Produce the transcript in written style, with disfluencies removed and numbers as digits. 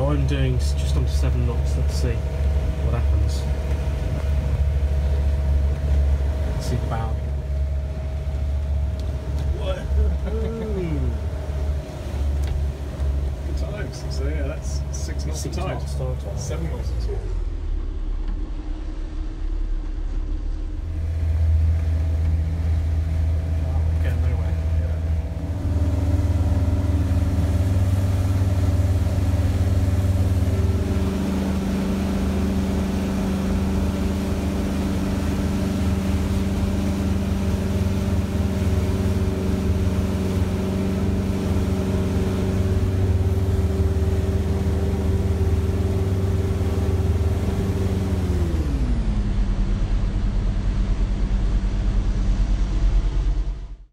I'm doing just under 7 knots. Let's see what happens. Let's see the bow. Good times. So yeah, that's 6 knots of tide. 7 knots of tide.